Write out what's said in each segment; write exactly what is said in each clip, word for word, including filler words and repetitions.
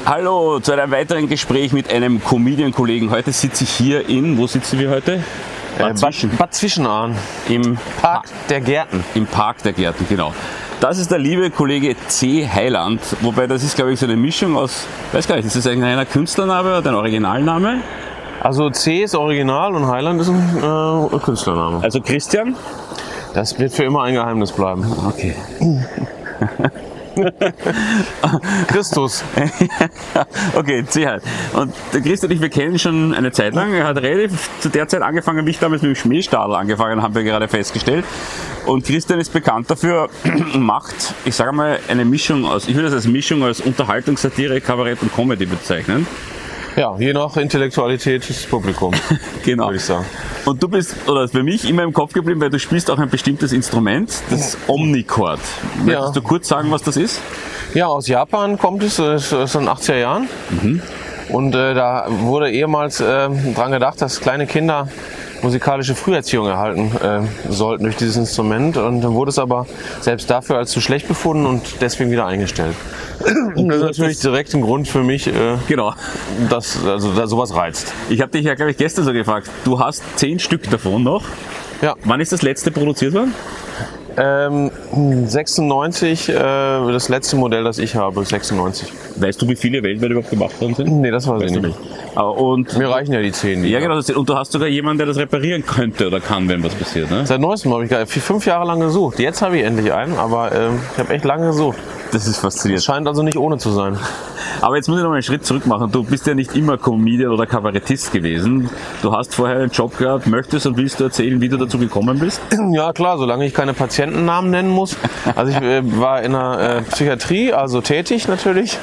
Hallo zu einem weiteren Gespräch mit einem Comedian-Kollegen. Heute sitze ich hier in, wo sitzen wir heute? Bad, äh, Zwischen. Bad Zwischenahn. Im Park der Gärten. Im Park der Gärten, genau. Das ist der liebe Kollege C. Heiland, wobei das ist, glaube ich, so eine Mischung aus, weiß gar nicht, ist das eigentlich ein Künstlername oder ein Originalname? Also C ist Original und Heiland ist ein äh, Künstlername. Also Christian? Das wird für immer ein Geheimnis bleiben. Okay. Christus. Okay, C. Heiland. Und der Christian und ich, wir kennen schon eine Zeit lang. Er hat relativ zu der Zeit angefangen, wie ich damals mit dem Schmähstadel angefangen, haben wir gerade festgestellt. Und Christian ist bekannt dafür und macht, ich sage mal, eine Mischung aus, ich würde das als Mischung aus Unterhaltung, Satire, Kabarett und Comedy bezeichnen. Ja, je nach Intellektualität des Publikums. Genau. Würde ich sagen. Und du bist, oder für mich immer im Kopf geblieben, weil du spielst auch ein bestimmtes Instrument, das Omnichord. Möchtest Ja. du kurz sagen, was das ist? Ja, aus Japan kommt es, das ist in den achtziger Jahren. Mhm. Und äh, da wurde ehemals äh, dran gedacht, dass kleine Kinder musikalische Früherziehung erhalten äh, sollten durch dieses Instrument. Und dann wurde es aber selbst dafür als zu schlecht befunden und deswegen wieder eingestellt. Und das ist natürlich direkt ein Grund für mich, äh, Genau. dass also, da sowas reizt. Ich habe dich ja, glaube ich, gestern so gefragt. Du hast zehn Stück davon noch. Ja. Wann ist das letzte produziert worden? Ähm, sechsundneunzig, äh, das letzte Modell, das ich habe, sechsundneunzig. Weißt du, wie viele weltweit überhaupt gemacht worden sind? Nee, das weiß ich Weißt du nicht. Ah, Und Mir reichen ja die zehn. Die ja, genau. das- Und du hast sogar jemanden, der das reparieren könnte oder kann, wenn was passiert. Ne? Seit neuestem habe ich gerade vier, fünf Jahre lang gesucht. Jetzt habe ich endlich einen, aber ähm, ich habe echt lange gesucht. Das ist faszinierend. Es scheint also nicht ohne zu sein. Aber jetzt muss ich noch mal einen Schritt zurück machen. Du bist ja nicht immer Comedian oder Kabarettist gewesen. Du hast vorher einen Job gehabt. Möchtest und willst du erzählen, wie du dazu gekommen bist? Ja klar, solange ich keine Patientennamen nennen muss. Also ich äh, war in der äh, Psychiatrie, also tätig natürlich.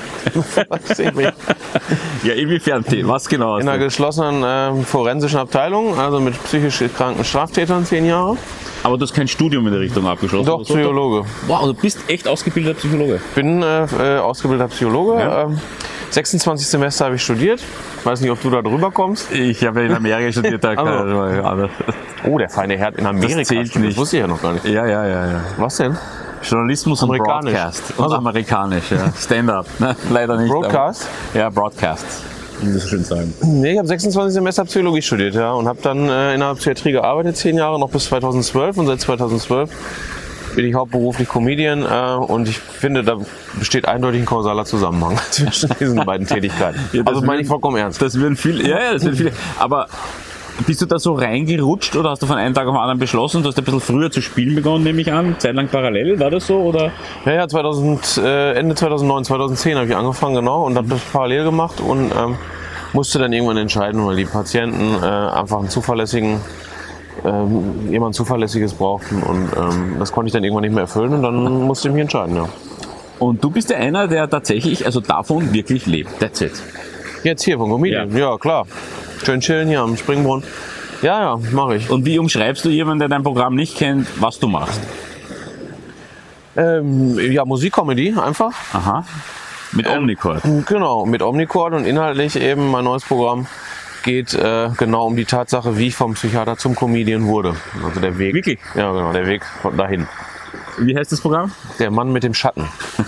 Ja, inwiefern? Was genau? In einer geschlossenen äh, forensischen Abteilung, also mit psychisch kranken Straftätern, zehn Jahre. Aber du hast kein Studium in der Richtung abgeschlossen? Doch, oder so? Psychologe. Wow, du bist echt ausgebildeter Psychologe. Bin äh, äh, ausgebildeter Psychologe. Ja. Ähm, sechsundzwanzig Semester habe ich studiert. Weiß nicht, ob du da drüber kommst. Ich habe in Amerika studiert. Da kann Also. ich- Oh, der feine Herr in Amerika. Das zählt nicht. Das wusste ich ja noch gar nicht. ja, ja, ja, ja. Was denn? Journalismus und Amerikanisch. Broadcast. Und Also- amerikanisch, ja. Stand-up. Ne? Leider nicht. Broadcast? Aber, ja, Broadcast. Wie das so schön sagen. Nee, ich habe sechsundzwanzig Semester Psychologie studiert, ja, und habe dann äh, in der Psychiatrie gearbeitet, zehn Jahre, noch bis zweitausendzwölf. Und seit zweitausendzwölf bin ich hauptberuflich Comedian äh, und ich finde, da besteht eindeutig ein kausaler Zusammenhang zwischen diesen beiden Tätigkeiten. Ja, das Also meine ich würden- vollkommen ernst. Das würden viele, ja, ja, das würden viele. Aber bist du da so reingerutscht oder hast du von einem Tag auf den anderen beschlossen, du hast ein bisschen früher zu spielen begonnen, nehme ich an, zeitlang parallel, war das so? Oder? Ja, ja, zweitausend, äh, Ende zweitausendneun, zweitausendzehn habe ich angefangen, genau, und habe das parallel gemacht und ähm, musste dann irgendwann entscheiden, weil die Patienten äh, einfach einen zuverlässigen, ähm, jemand Zuverlässiges brauchten und ähm, das konnte ich dann irgendwann nicht mehr erfüllen und dann musste ich mich entscheiden, ja. Und du bist ja einer, der tatsächlich also davon wirklich lebt. That's it. Jetzt hier von Comedian, ja. klar. Schön chillen hier am Springbrunnen. Ja, ja, mache ich. Und wie umschreibst du jemanden, der dein Programm nicht kennt, was du machst? Ähm, ja, Musikcomedy einfach. Aha. Mit Omnichord. Genau, mit Omnichord und inhaltlich eben mein neues Programm geht äh, genau um die Tatsache, wie ich vom Psychiater zum Comedian wurde. Also der Weg. Wirklich? Ja, genau, der Weg von dahin. Wie heißt das Programm? Der Mann mit dem Schatten.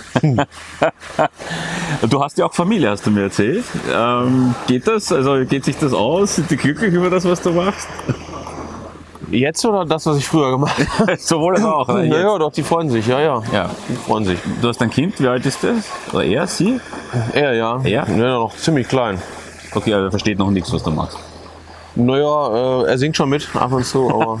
Du hast ja auch Familie, hast du mir erzählt. Ähm, geht das? Also geht sich das aus? Sind die glücklich über das, was du machst? Jetzt oder das, was ich früher gemacht habe? Sowohl als auch. Oder? Ja, Jetzt? ja, doch, die freuen sich, ja, ja. Ja. Die freuen sich. Du hast ein Kind, wie alt ist das? Oder er, sie? Er, ja. Er? Ja, noch ziemlich klein. Okay, aber er versteht noch nichts, was du machst. Naja, äh, er singt schon mit, ab und zu, aber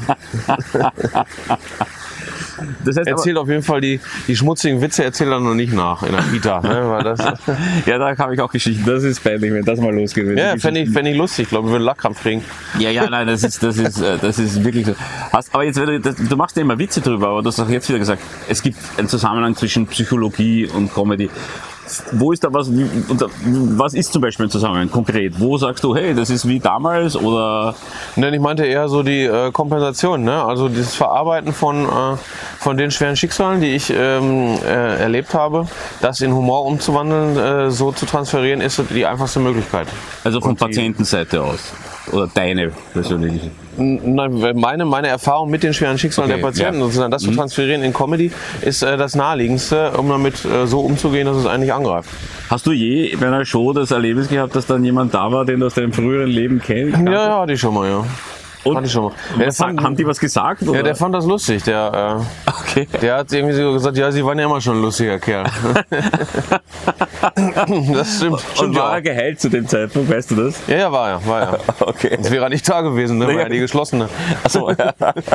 Das heißt er erzählt auf jeden Fall die, die schmutzigen Witze, erzählt er noch nicht nach in der Kita. Ne, weil das, aber, ja, da habe ich auch Geschichten. Das ist peinlich, wenn das mal losgeht. wenn ja, die fände ich, fänd ich lustig. Ich glaube, wir würden Lachkrampf kriegen. Ja, ja, nein, das ist, das ist, äh, das ist wirklich so. Hast, aber jetzt, wenn du, das, du machst ja immer Witze drüber, aber du hast auch jetzt wieder gesagt, es gibt einen Zusammenhang zwischen Psychologie und Comedy. Wo ist da was, wie- und da- was ist zum Beispiel ein Zusammenhang konkret? Wo sagst du, hey, das ist wie damals oder? Nein, ich meinte eher so die äh, Kompensation, ne? Also dieses Verarbeiten von, äh, von den schweren Schicksalen, die ich ähm, äh, erlebt habe, das in Humor umzuwandeln, äh, so zu transferieren, ist die einfachste Möglichkeit. Also von Und die- Patientenseite aus. Oder deine persönliche? Nein, meine, meine Erfahrung mit den schweren Schicksalen Okay, der Patienten, ja. sozusagen das zu transferieren in Comedy, ist äh, das Naheliegendste, um damit äh, so umzugehen, dass es eigentlich angreift. Hast du je bei einer Show das Erlebnis gehabt, dass dann jemand da war, den du aus deinem früheren Leben kennst? Ja, ja, hatte ich schon mal, ja. Und Hatte ich schon mal. Ja, der was, fand, haben die was gesagt? Oder? ja, der fand das lustig. Der, äh, okay. der hat irgendwie so gesagt, ja, sie waren ja immer schon ein lustiger Kerl. Das stimmt. Und stimmt war ja. er geheilt zu dem Zeitpunkt, weißt du das? Ja, ja, war er, war er. Okay. Das wäre nicht da gewesen, ne? War ja die geschlossene. Achso, ja.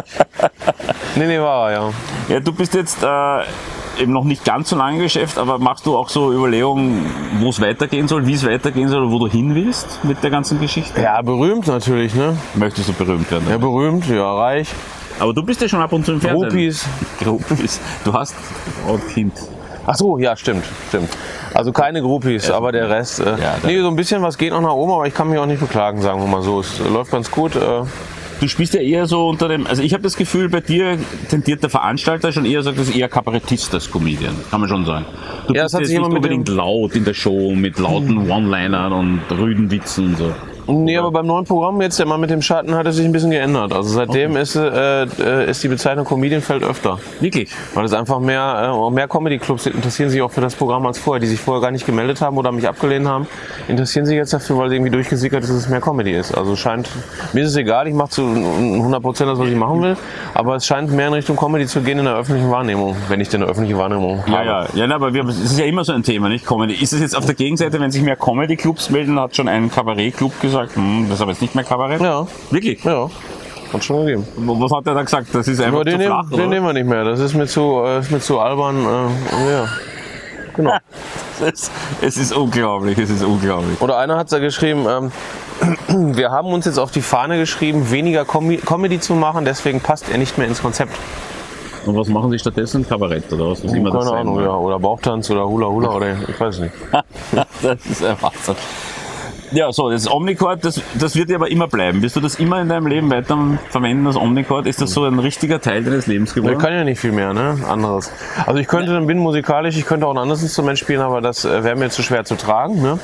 Nee, nee, war er, ja. Ja, du bist jetzt äh, eben noch nicht ganz so lange im Geschäft, aber machst du auch so Überlegungen, wo es weitergehen soll, wie es weitergehen soll, wo du hin willst mit der ganzen Geschichte? Ja, berühmt natürlich, ne? Möchtest du berühmt werden? Ja, berühmt, ja, reich. Aber du bist ja schon ab und zu im Fernsehen. Groupies. Groupies. Du hast Frau und Kind. Ach so, ja, stimmt, stimmt. Also keine Groupies, aber der Rest. Äh, Ja, nee, so ein bisschen was geht noch nach oben, aber ich kann mich auch nicht beklagen, sagen wir mal so. Es läuft ganz gut. Äh, Du spielst ja eher so unter dem, also ich habe das Gefühl, bei dir tendiert der Veranstalter schon eher, sagt das eher Kabarettist als Comedian, kann man schon sagen. Du Ja, bist das hat jetzt sich nicht immer mit unbedingt laut in der Show, mit lauten One-Linern und rüden Witzen und so. Nee, aber beim neuen Programm jetzt, der Mann mit dem Schatten, hat es sich ein bisschen geändert. Also seitdem ist, äh, äh, ist die Bezeichnung Comedian fällt öfter. Wirklich? Weil es einfach mehr, äh, auch mehr Comedy-Clubs interessieren sich auch für das Programm als vorher, die sich vorher gar nicht gemeldet haben oder mich abgelehnt haben, interessieren sich jetzt dafür, weil irgendwie durchgesickert ist, dass es mehr Comedy ist. Also scheint, mir ist es egal, ich mache zu hundert Prozent das, was ich machen will, aber es scheint mehr in Richtung Comedy zu gehen in der öffentlichen Wahrnehmung, wenn ich denn eine öffentliche Wahrnehmung Ja, habe. ja, ja, na, aber wir, es ist ja immer so ein Thema, nicht Comedy. Ist es jetzt auf der Gegenseite, wenn sich mehr Comedy-Clubs melden, hat schon ein Kabarett-Club gesagt, hm, das ist aber jetzt nicht mehr Kabarett? Ja, Wirklich? ja, hat schon gegeben. Was hat der da gesagt? Das ist einfach Aber den, zu flach, nehmen, den oder? nehmen wir nicht mehr, das ist mir zu, äh, ist mir zu albern. Äh, ja. Genau. Es, es ist unglaublich, es ist unglaublich. Oder einer hat da geschrieben, ähm, wir haben uns jetzt auf die Fahne geschrieben, weniger Com Comedy zu machen, deswegen passt er nicht mehr ins Konzept. Und was machen Sie stattdessen? Kabarett oder was? was immer das Keine sein Ahnung, mag. ja. Oder Bauchtanz oder Hula Hula oder ich weiß nicht. Das ist ein Wahnsinn. Ja, so, das Omnichord, das, das wird ja aber immer bleiben. Wirst du das immer in deinem Leben weiter verwenden, das Omnichord? Ist das so ein richtiger Teil deines Lebens Ich geworden? kann ja nicht viel mehr, ne? Anderes. Also ich könnte, bin musikalisch, ich könnte auch ein anderes Instrument spielen, aber das äh, wäre mir zu schwer zu tragen, ne?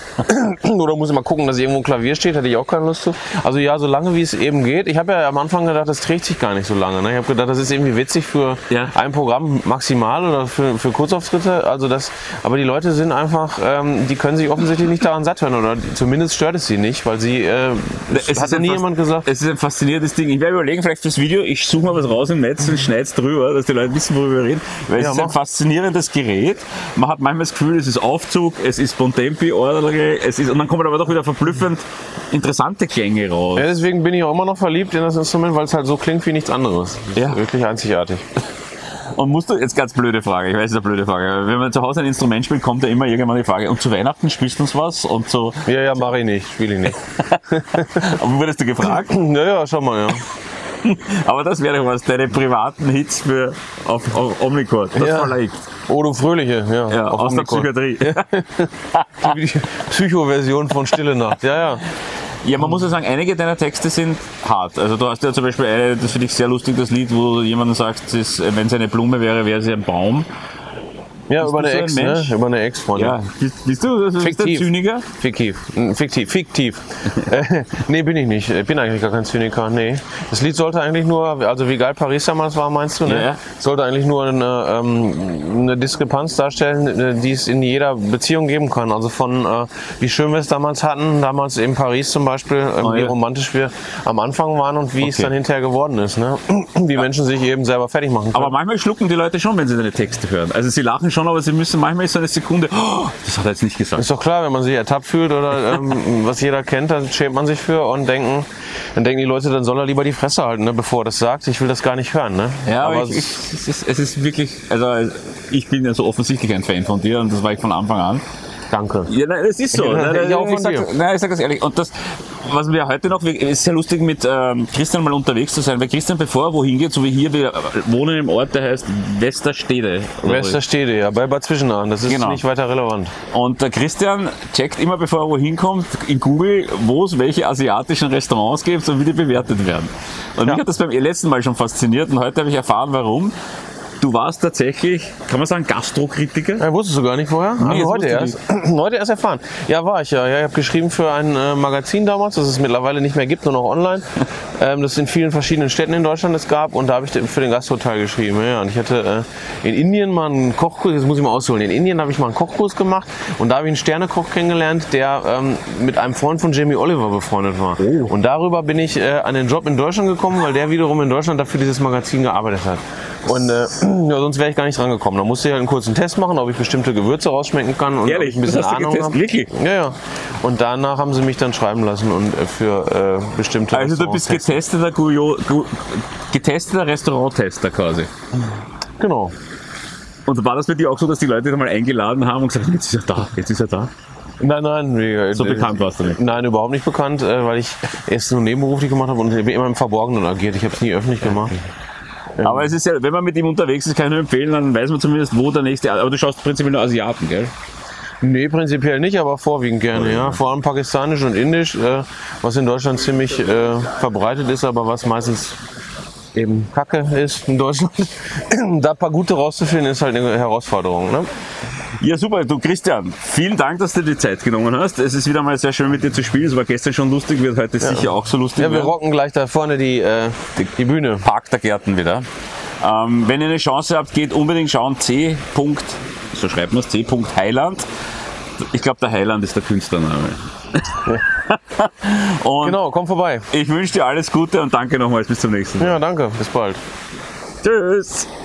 Oder muss ich mal gucken, dass irgendwo ein Klavier steht, hätte ich auch keine Lust zu. Also ja, so lange wie es eben geht. Ich habe ja am Anfang gedacht, das trägt sich gar nicht so lange. Ne? Ich habe gedacht, das ist irgendwie witzig für Ja. ein Programm maximal oder für, für Kurzauftritte. Also das, aber die Leute sind einfach, ähm, die können sich offensichtlich nicht daran satt hören oder zumindest stört es sie nicht, weil sie, äh, Es hat ist ja ein nie fas- jemand gesagt. Es ist ein faszinierendes Ding. Ich werde überlegen, vielleicht fürs Video, ich suche mal was raus im Netz und schneide es drüber, dass die Leute wissen, worüber wir reden. Weil es Ja, ist ein mach. faszinierendes Gerät. Man hat manchmal das Gefühl, es ist Aufzug, es ist Bontempi, Orgel, es ist, und dann kommen aber doch wieder verblüffend interessante Klänge raus. Ja, deswegen bin ich auch immer noch verliebt in das Instrument, weil es halt so klingt wie nichts anderes. Das Ja. ist wirklich einzigartig. Und musst du, jetzt ganz blöde Frage, ich weiß, es ist eine blöde Frage, wenn man zu Hause ein Instrument spielt, kommt ja immer irgendwann die Frage, und zu Weihnachten spielst du uns was? Und so, Ja, ja, mache ich nicht, spiele ich nicht. aber wurdest du gefragt? Ja, ja, schau mal, ja. Aber das wäre doch was, deine privaten Hits für, auf, auf Omnichord, das Ja. verlegt. Oh, du Fröhliche, ja. Ja, auf aus der Omnichord. Psychiatrie. Die Psycho-Version von Stille Nacht, ja, ja. Ja, man muss ja sagen, einige deiner Texte sind hart. Also du hast ja zum Beispiel eine, das finde ich sehr lustig, das Lied, wo jemand sagt, es ist, wenn sie eine Blume wäre, wäre sie ein Baum. Ja, Bist über du eine so ein Ex, ne? Mensch? Über eine Ex-Freundin. Ja, bist, bist du das ist ein Fiktiv. Zyniker? Fiktiv. Mm, Fiktiv. Fiktiv. äh, nee, bin ich nicht. Ich bin eigentlich gar kein Zyniker. Nee. Das Lied sollte eigentlich nur, also wie geil Paris damals war, meinst du, ne? Ja. Sollte eigentlich nur eine, ähm, eine Diskrepanz darstellen, die es in jeder Beziehung geben kann. Also von, äh, wie schön wir es damals hatten, damals in Paris zum Beispiel, äh, Oh, wie ja. romantisch wir am Anfang waren und wie es Okay. dann hinterher geworden ist, ne? Wie Menschen sich eben selber fertig machen können. Aber manchmal schlucken die Leute schon, wenn sie deine Texte hören. Also sie lachen schon, aber sie müssen, manchmal ist so eine Sekunde, oh, das hat er jetzt nicht gesagt. Ist doch klar, wenn man sich ertappt fühlt oder ähm, was jeder kennt, dann schämt man sich für und denken, dann denken die Leute, dann soll er lieber die Fresse halten, ne, bevor er das sagt. Ich will das gar nicht hören. Ne? Ja, aber, aber ich, ich, es- es, ist, es ist wirklich, also ich bin ja so offensichtlich ein Fan von dir und das war ich von Anfang an. danke. Ja, nein, es ist so. Ja, Nein, ich auch von ich, sag, dir. nein, ich sag das ehrlich. Und das, was wir heute noch, es ist sehr lustig mit ähm, Christian mal unterwegs zu sein, weil Christian, bevor er wohin geht, so wie hier, wir wohnen im Ort, der heißt Westerstede. Westerstede, ja, bei Bad Zwischenahn. Das ist Genau. nicht weiter relevant. Und der Christian checkt immer, bevor er wohin kommt, in Google, wo es welche asiatischen Restaurants gibt und wie die bewertet werden. Und Ja. mich hat das beim letzten Mal schon fasziniert und heute habe ich erfahren, warum. du warst tatsächlich, kann man sagen, Gastrokritiker? Ja, wusstest du gar nicht vorher? Nee, also heute erst. Heute erst erfahren. Ja, war ich ja. ja ich habe geschrieben für ein äh, Magazin damals, das es mittlerweile nicht mehr gibt, nur noch online. ähm, das es in vielen verschiedenen Städten in Deutschland es gab. Und da habe ich für den Gastroteil geschrieben. Ja, und ich hatte äh, in Indien mal einen Kochkurs, jetzt muss ich mal ausholen. In Indien habe ich mal einen Kochkurs gemacht und da habe ich einen Sternekoch kennengelernt, der ähm, mit einem Freund von Jamie Oliver befreundet war. Oh. Und darüber bin ich äh, an den Job in Deutschland gekommen, weil der wiederum in Deutschland dafür dieses Magazin gearbeitet hat. Und äh, ja, sonst wäre ich gar nicht dran gekommen. Da musste ich halt einen kurzen Test machen, ob ich bestimmte Gewürze rausschmecken kann und Ehrlich, ob ich ein bisschen das hast du Ahnung habe. Wirklich? Ja, ja. Und danach haben sie mich dann schreiben lassen und äh, für äh, bestimmte Also du bist getesteter, Guyo, gu, getesteter Restauranttester quasi. Genau. Und war das bei dir auch so, dass die Leute dich mal eingeladen haben und gesagt haben, jetzt ist er da, jetzt ist er da? Nein, nein. Wie, so äh, bekannt warst du nicht? Nein, überhaupt nicht bekannt, äh, weil ich es nur nebenberuflich gemacht habe und immer im Verborgenen agiert. Ich habe es nie öffentlich gemacht. Ja. Aber es ist ja, wenn man mit ihm unterwegs ist, kann ich nur empfehlen, dann weiß man zumindest, wo der nächste. Aber du schaust prinzipiell nur Asiaten, gell? Nee, prinzipiell nicht, aber vorwiegend gerne, ja. Vor allem pakistanisch und indisch, äh, was in Deutschland ziemlich äh, verbreitet ist, aber was meistens eben Kacke ist in Deutschland. Da ein paar gute rauszufinden, ist halt eine Herausforderung, ne? Ja, super. Du, Christian, vielen Dank, dass du dir die Zeit genommen hast. Es ist wieder mal sehr schön, mit dir zu spielen. Es war gestern schon lustig, wird heute ja. sicher auch so lustig. Ja, wir werden. rocken gleich da vorne die, äh, die, die Bühne. Park der Gärten wieder. Ähm, wenn ihr eine Chance habt, geht unbedingt schauen. C. So schreibt man es, C. Heiland. Ich glaube, der Heiland ist der Künstlername. Und genau, komm vorbei. Ich wünsche dir alles Gute und danke nochmals. Bis zum nächsten Mal. Ja, danke. Bis bald. Tschüss.